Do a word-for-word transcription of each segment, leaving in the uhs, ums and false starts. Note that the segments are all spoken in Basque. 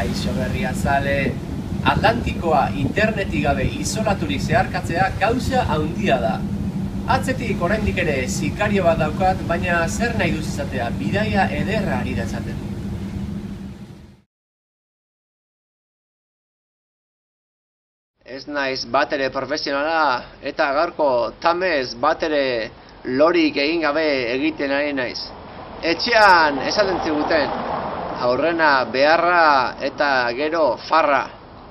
Kaixo berriazale, Atlantikoa internetik gabe isolaturik zeharkatzea gauza handia da. Atzetik oraindik ere sikario bat daukat, baina zer nahi duz izatea, bidaia ederra ari da esaten. Ez naiz batere profesionala eta gaurko tamez batere lorik egin gabe egiten ari naiz. Etxean esaten ziguten, aurrena beharra eta gero farra.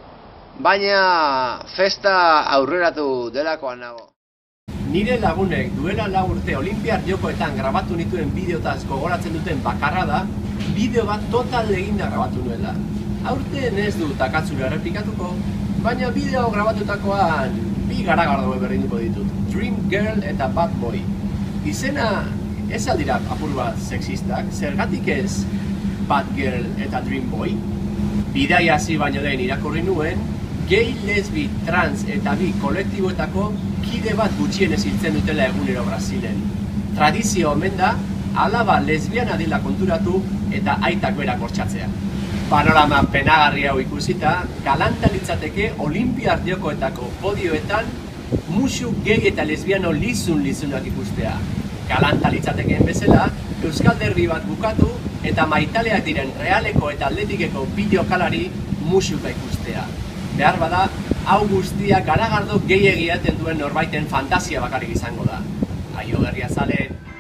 Baina festa aurreratu delakoan nago. Nire lagunek duela lau urte Olinpiar Jokoetan grabatu nituen bideotaz gogoratzen duten bakarra da, bideo bat total eginda grabatu nuela. Aurten ez du takatzura errepikatuko, baina bideo grabatutakoan bi garagardo berdinduko ditut, Dream Girl eta Bad Boy. Izena ez aldira apur bat sexistak, zergatik ez Bad Girl eta Dream Boy? Bidaia hasi baino lehen irakurri nuen, gay, lesbi, trans eta bi kolektiboetako kide bat gutxienez hiltzen dutela egunero Brasilen. Tradizio omen da, alaba lesbiana dela konturatu eta aitak berak bortxatzea. Panorama penagarri hau ikusita, galanta litzateke Olinpiar Jokoetako podioetan musu gay eta lesbiano lizun-lizunak ikustea. Galanta litzatekeen bezala, Euskal Derbi bat bukatu eta maitaleak diren Realeko eta Atletikeko bideokalari musuka ikustea. Behar bada, hau guztia garagardo gehiegi egiten duen norbaiten fantasia bakarrik izango da. Aio berriazale!